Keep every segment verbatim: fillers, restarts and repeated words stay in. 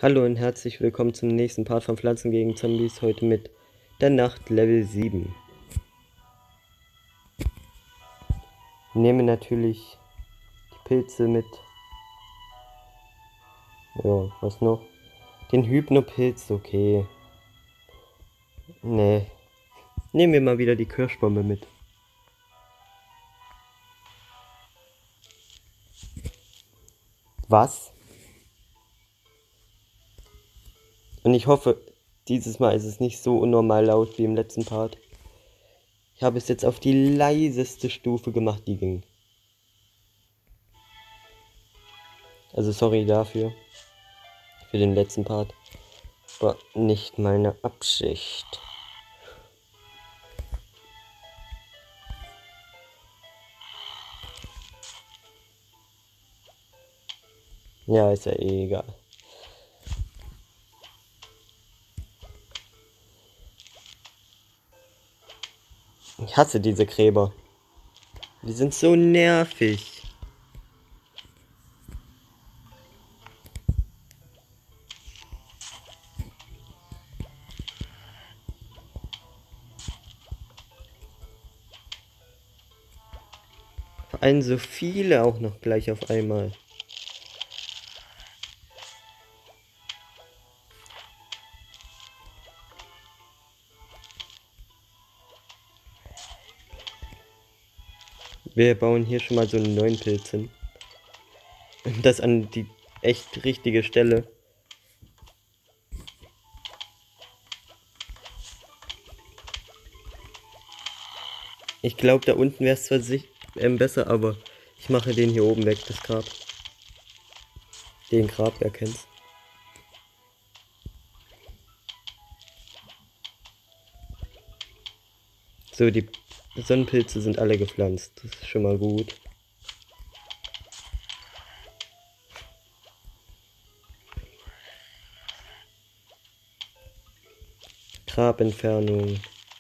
Hallo und herzlich willkommen zum nächsten Part von Pflanzen gegen Zombies, heute mit der Nacht Level sieben. Ich nehme natürlich die Pilze mit. Ja, was noch? Den Hypnopilz, okay. Nee. Nehmen wir mal wieder die Kirschbombe mit. Was? Und ich hoffe, dieses Mal ist es nicht so unnormal laut wie im letzten Part. Ich habe es jetzt auf die leiseste Stufe gemacht, die ging. Also sorry dafür. Für den letzten Part. War nicht meine Absicht. Ja, ist ja eh egal. Ich hasse diese Gräber. Die sind so nervig. Vor allem so viele auch noch gleich auf einmal. Wir bauen hier schon mal so einen neuen Pilz hin. Und das an die echt richtige Stelle. Ich glaube, da unten wäre es zwar sich, ähm, besser, aber ich mache den hier oben weg, das Grab. Den Grab, wer kennt's? So, die Sonnenpilze sind alle gepflanzt. Das ist schon mal gut. Grabentfernung.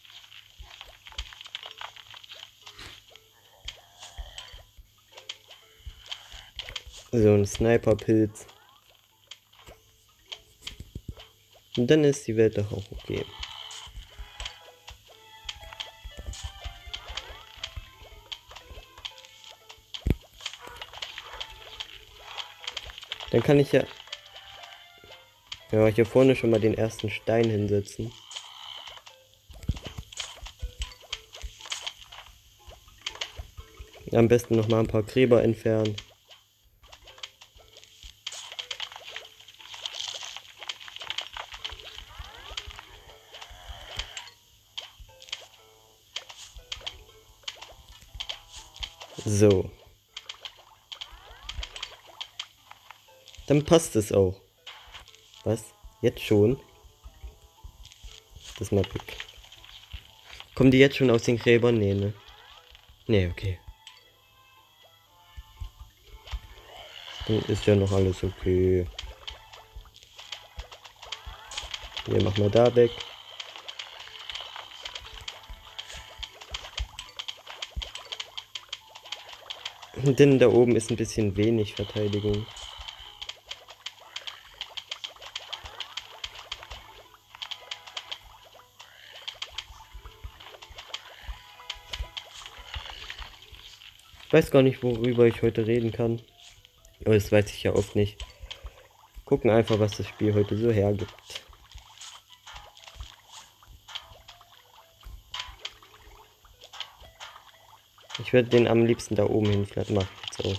So ein Sniperpilz. Und dann ist die Welt doch auch okay. Dann kann ich ja, ja hier vorne schon mal den ersten Stein hinsetzen. Am besten noch mal ein paar Gräber entfernen. So. Dann passt es auch. Was? Jetzt schon? Das mal weg. Kommen die jetzt schon aus den Gräbern? Nee, ne? Nee, okay. Dann ist ja noch alles okay. Hier, mach mal da weg. Denn da oben ist ein bisschen wenig Verteidigung. Ich weiß gar nicht, worüber ich heute reden kann. Aber das weiß ich ja oft nicht. Gucken einfach, was das Spiel heute so hergibt. Ich werde den am liebsten da oben hin flat machen. So.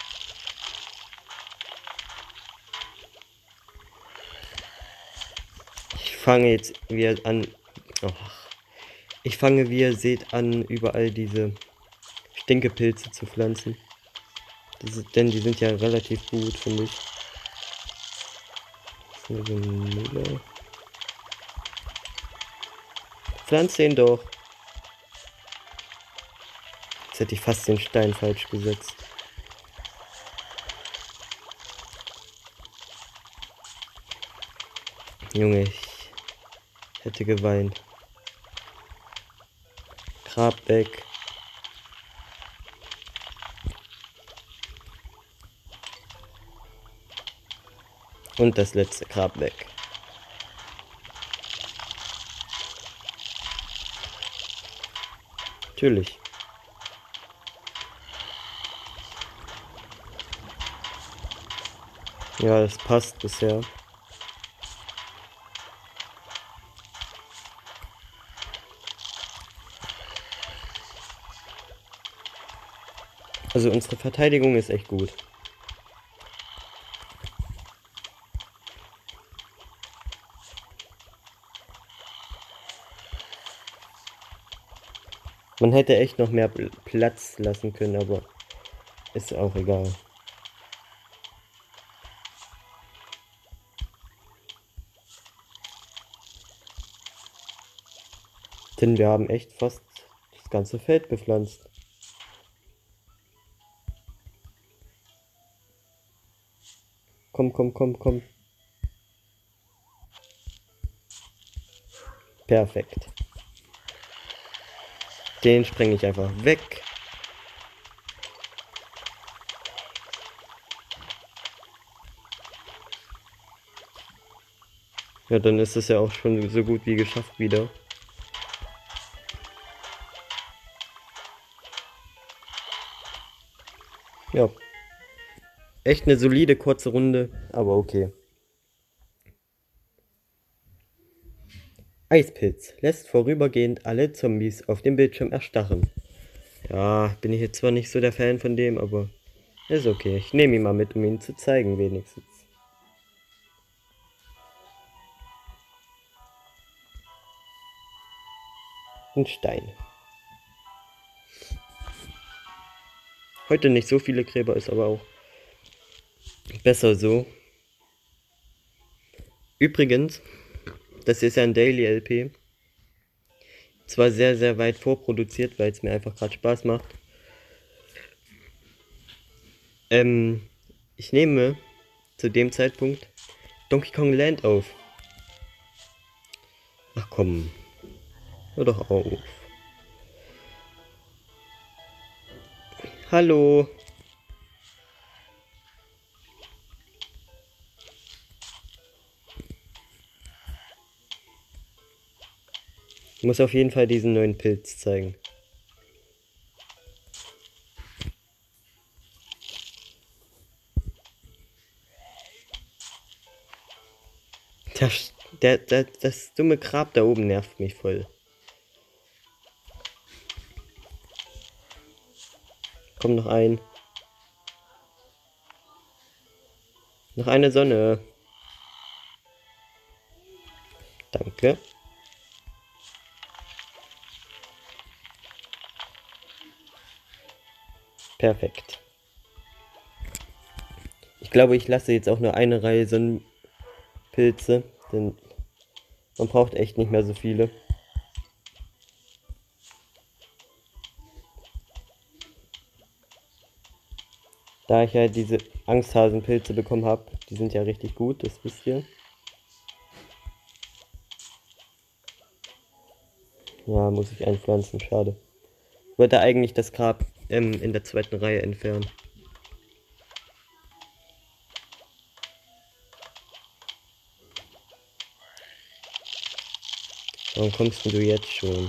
Ich fange jetzt, wie ihr an. Oh. Ich fange, wie ihr seht, an, überall diese Stinkepilze zu pflanzen. Das ist, denn die sind ja relativ gut, finde ich. Pflanz den doch. Jetzt hätte ich fast den Stein falsch gesetzt. Junge, ich hätte geweint. Grab weg. Und das letzte Grab weg. Natürlich. Ja, das passt bisher. Also unsere Verteidigung ist echt gut. Man hätte echt noch mehr Platz lassen können, aber ist auch egal. Denn wir haben echt fast das ganze Feld bepflanzt. Komm, komm, komm, komm. Perfekt. Den spreng ich einfach weg. Ja, dann ist es ja auch schon so gut wie geschafft wieder. Ja. Echt eine solide kurze Runde, aber okay. Eispilz lässt vorübergehend alle Zombies auf dem Bildschirm erstarren. Ja, bin ich jetzt zwar nicht so der Fan von dem, aber ist okay. Ich nehme ihn mal mit, um ihn zu zeigen wenigstens. Ein Stein. Heute nicht so viele Gräber, ist aber auch besser so. Übrigens, das ist ja ein Daily L P. Zwar sehr, sehr weit vorproduziert, weil es mir einfach gerade Spaß macht. Ähm, ich nehme zu dem Zeitpunkt Donkey Kong Land auf. Ach komm, hör doch auf. Hallo. Ich muss auf jeden Fall diesen neuen Pilz zeigen. Das, der, der, das dumme Grab da oben nervt mich voll. Komm noch ein. Noch eine Sonne. Danke. Perfekt. Ich glaube, ich lasse jetzt auch nur eine Reihe Sonnenpilze, denn man braucht echt nicht mehr so viele. Da ich ja diese Angsthasenpilze bekommen habe, die sind ja richtig gut, das wisst ihr. Ja, muss ich einpflanzen, schade. Ich wollte eigentlich das Grab ähm, in der zweiten Reihe entfernen. Warum kommst du jetzt schon?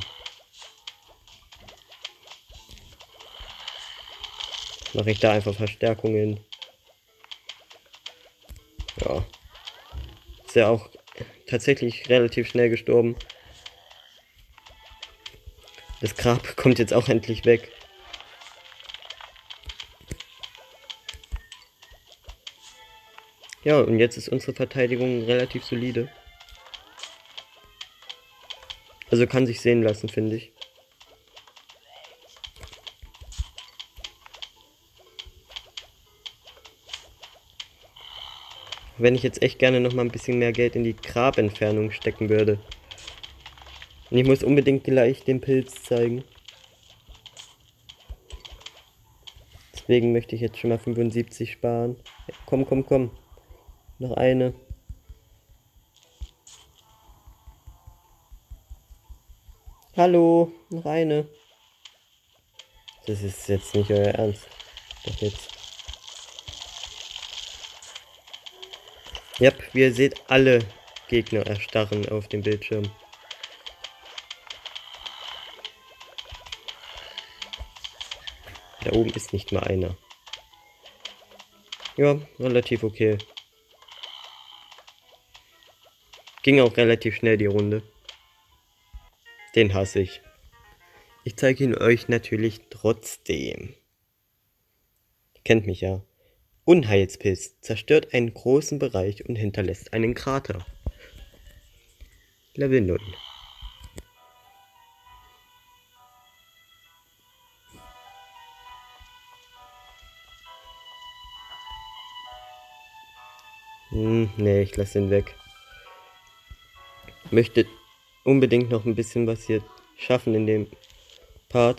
Mache ich da einfach Verstärkungen. Ja. Ist ja auch tatsächlich relativ schnell gestorben. Das Grab kommt jetzt auch endlich weg. Ja, und jetzt ist unsere Verteidigung relativ solide. Also kann sich sehen lassen, finde ich. Wenn ich jetzt echt gerne noch mal ein bisschen mehr Geld in die Grabentfernung stecken würde. Und ich muss unbedingt gleich den Pilz zeigen. Deswegen möchte ich jetzt schon mal fünfundsiebzig sparen. Ja, komm, komm, komm. Noch eine. Hallo, noch eine. Das ist jetzt nicht euer Ernst. Doch jetzt. Ja, wie ihr seht, alle Gegner erstarren auf dem Bildschirm. Da oben ist nicht mal einer. Ja, relativ okay. Ging auch relativ schnell die Runde. Den hasse ich. Ich zeige ihn euch natürlich trotzdem. Ihr kennt mich ja. Unheilspilz zerstört einen großen Bereich und hinterlässt einen Krater. Level null. Hm, nee, ich lasse ihn weg. Möchte unbedingt noch ein bisschen was hier schaffen in dem Part.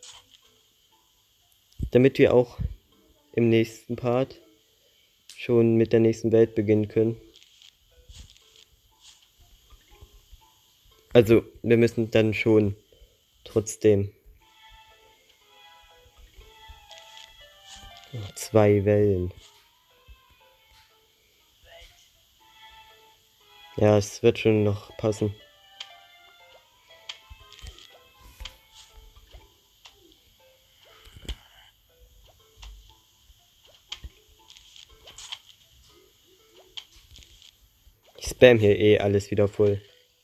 Damit wir auch im nächsten Part schon mit der nächsten Welt beginnen können. Also, wir müssen dann schon trotzdem zwei Wellen. Ja, es wird schon noch passen. Ich spam hier eh alles wieder voll.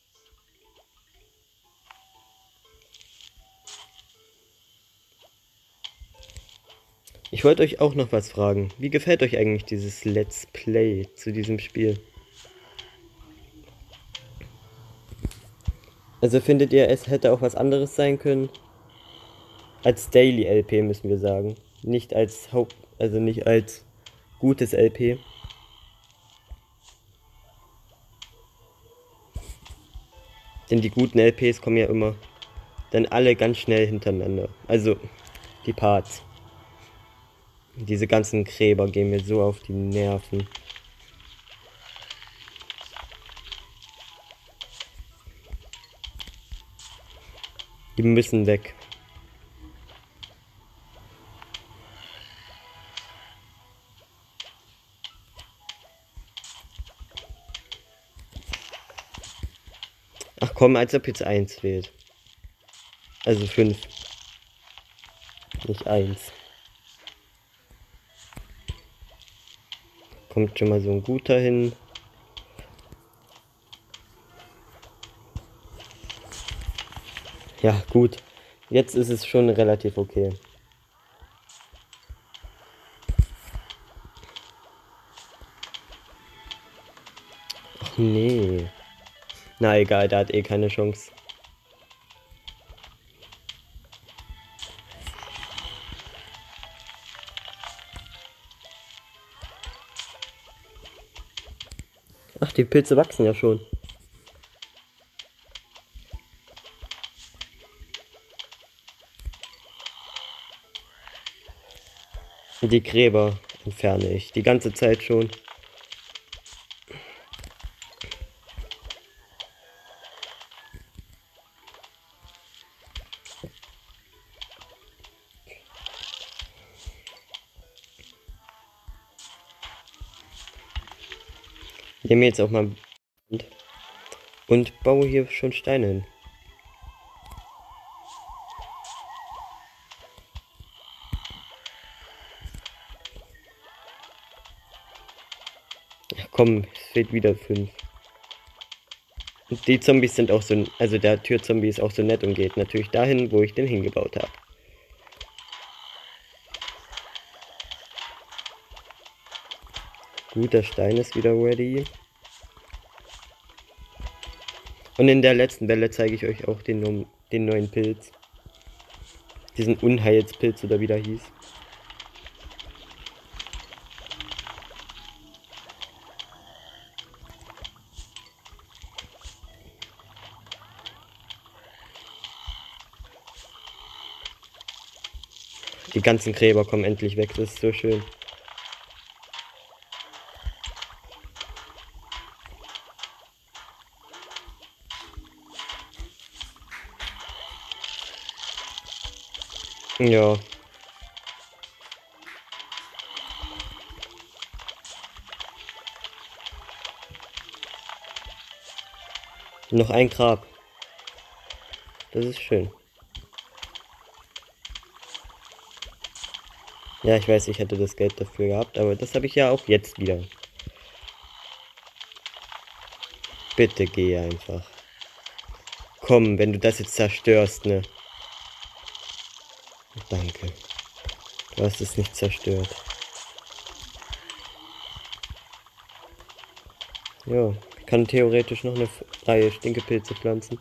Ich wollte euch auch noch was fragen. Wie gefällt euch eigentlich dieses Let's Play zu diesem Spiel? Also findet ihr, es hätte auch was anderes sein können? Als Daily L P müssen wir sagen. Nicht als Haupt, also nicht als gutes L P. Denn die guten L Ps kommen ja immer dann alle ganz schnell hintereinander. Also die Parts. Diese ganzen Gräber gehen mir so auf die Nerven. Die müssen weg. Ach komm, als ob jetzt eins wählt. Also fünf. Nicht eins. Kommt schon mal so ein guter hin. Ja, gut. Jetzt ist es schon relativ okay. Ach nee. Na egal, der hat eh keine Chance. Ach, die Pilze wachsen ja schon. Die Gräber entferne ich die ganze Zeit schon. Ich nehme jetzt auch mal und baue hier schon Steine hin. Ach komm, es fehlt wieder fünf. Und die Zombies sind auch so, also der Türzombie ist auch so nett und geht natürlich dahin, wo ich den hingebaut habe. Gut, der Stein ist wieder ready. Und in der letzten Welle zeige ich euch auch den, den neuen Pilz. Diesen Unheilspilz oder wie der hieß. Die ganzen Gräber kommen endlich weg, das ist so schön. Ja. Noch ein Grab. Das ist schön. Ja, ich weiß, ich hätte das Geld dafür gehabt, aber das habe ich ja auch jetzt wieder. Bitte geh einfach. Komm, wenn du das jetzt zerstörst, ne? Danke. Du hast es nicht zerstört. Ja, ich kann theoretisch noch eine Reihe Stinkepilze pflanzen.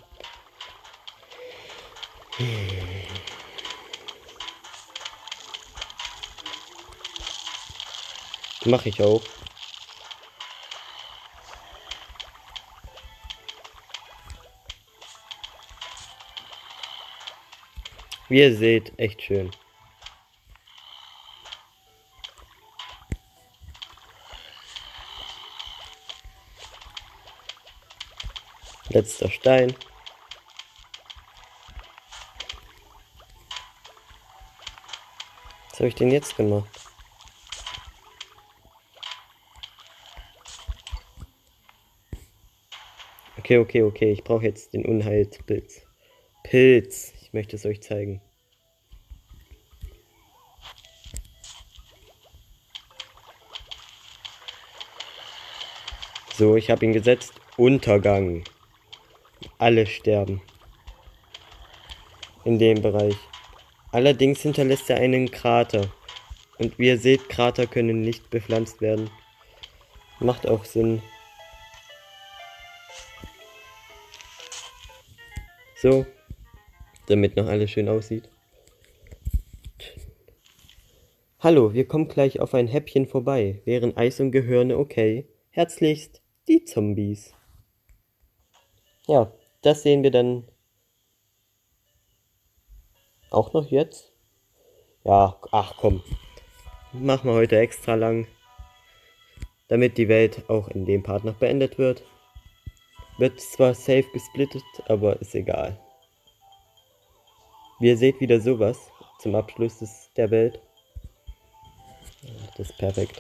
Mache ich auch. Wie ihr seht, echt schön. Letzter Stein. Was habe ich denn jetzt gemacht? Okay, okay, okay. Ich brauche jetzt den Unheilspilz. Pilz. Ich möchte es euch zeigen. So, ich habe ihn gesetzt. Untergang. Alle sterben. In dem Bereich. Allerdings hinterlässt er einen Krater. Und wie ihr seht, Krater können nicht bepflanzt werden. Macht auch Sinn. So. Damit noch alles schön aussieht. Hallo, wir kommen gleich auf ein Häppchen vorbei. Wären Eis und Gehirne okay? Herzlichst, die Zombies. Ja, das sehen wir dann auch noch jetzt. Ja, ach komm. Machen wir heute extra lang. Damit die Welt auch in dem Part noch beendet wird. Wird zwar safe gesplittet, aber ist egal. Wie ihr seht, wieder sowas zum Abschluss des, der Welt. Das ist perfekt.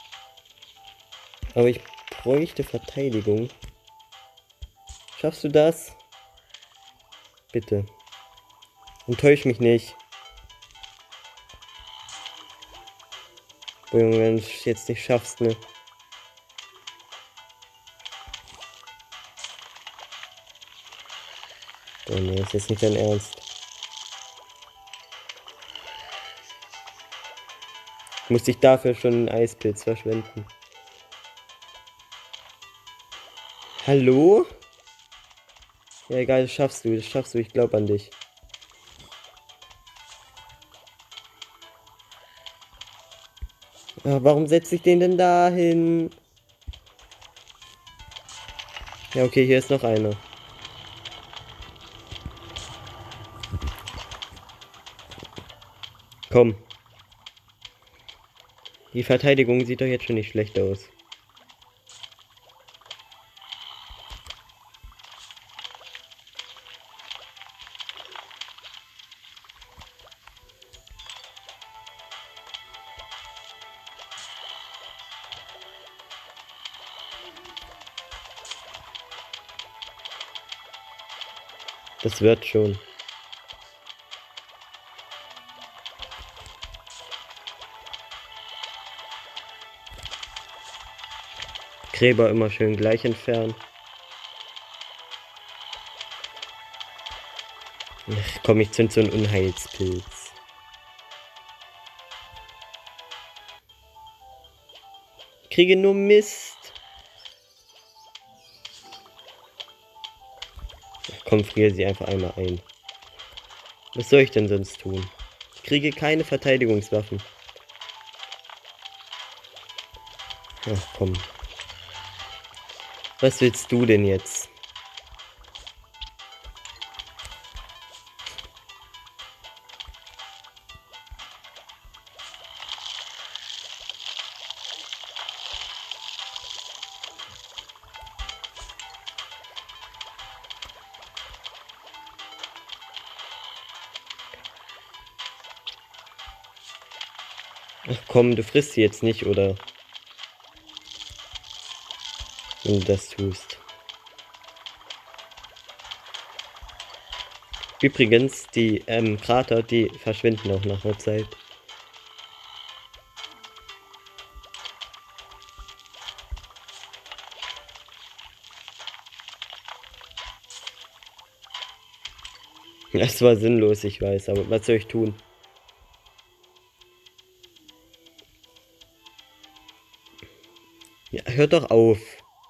Aber ich bräuchte Verteidigung. Schaffst du das? Bitte. Enttäusch mich nicht. Boah, Junge, wenn du es jetzt nicht schaffst, ne? Oh ne, ist jetzt nicht dein Ernst. Musste ich dafür schon einen Eispilz verschwenden. Hallo? Ja, egal, das schaffst du, das schaffst du, ich glaube an dich. Ja, warum setze ich den denn da hin? Ja, okay, hier ist noch einer. Komm. Die Verteidigung sieht doch jetzt schon nicht schlecht aus. Das wird schon. Gräber immer schön gleich entfernen. Ach, komm, ich zünd so einen Unheilspilz. Ich kriege nur Mist. Ach, komm, friere sie einfach einmal ein. Was soll ich denn sonst tun? Ich kriege keine Verteidigungswaffen. Ach komm. Was willst du denn jetzt? Ach komm, du frisst sie jetzt nicht, oder? Wenn du das tust. Übrigens, die ähm, Krater, die verschwinden auch nach einer Zeit. Das war sinnlos, ich weiß, aber was soll ich tun? Ja, hört doch auf.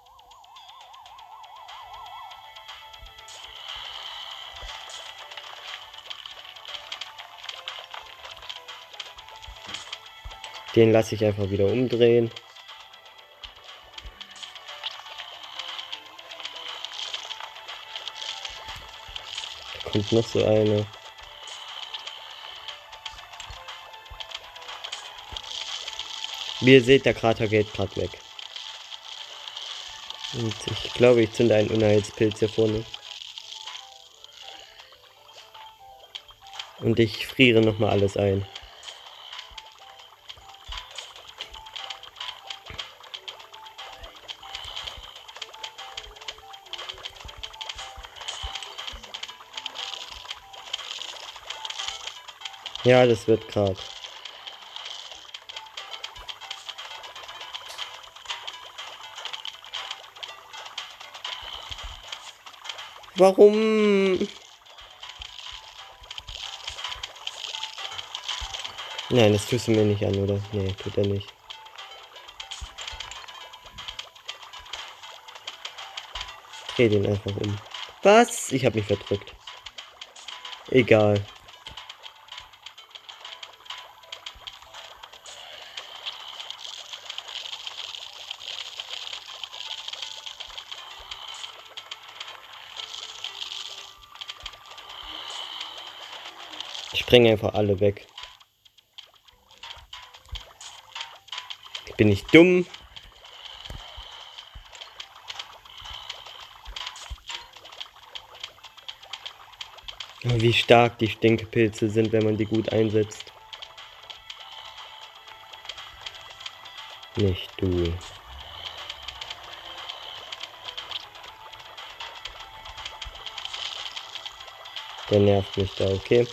Den lasse ich einfach wieder umdrehen. Da kommt noch so eine. Wie ihr seht, der Krater geht gerade weg. Und ich glaube, ich zünde einen Unheilspilz hier vorne. Und ich friere nochmal alles ein. Ja, das wird gerade. Warum? Nein, das tust du mir nicht an, oder? Nee, tut er nicht. Dreh den einfach um. Was? Ich habe mich verdrückt. Egal. Ich spreng einfach alle weg. Bin ich dumm? Oh, wie stark die Stinkepilze sind, wenn man die gut einsetzt. Nicht du. Der nervt mich da, okay?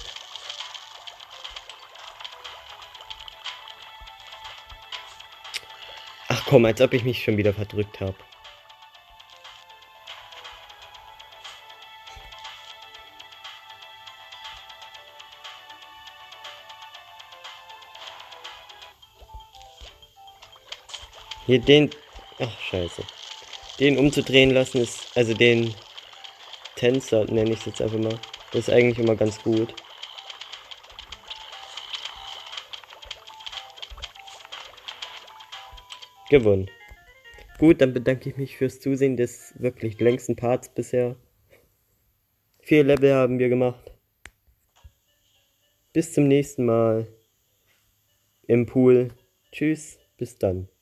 Ach komm, als ob ich mich schon wieder verdrückt habe. Hier den... Ach, scheiße. Den umzudrehen lassen ist... Also den Tänzer nenne ich es jetzt einfach mal. Das ist eigentlich immer ganz gut. Gewonnen. Gut, dann bedanke ich mich fürs Zusehen des wirklich längsten Parts bisher. Vier Level haben wir gemacht. Bis zum nächsten Mal im Pool. Tschüss, bis dann.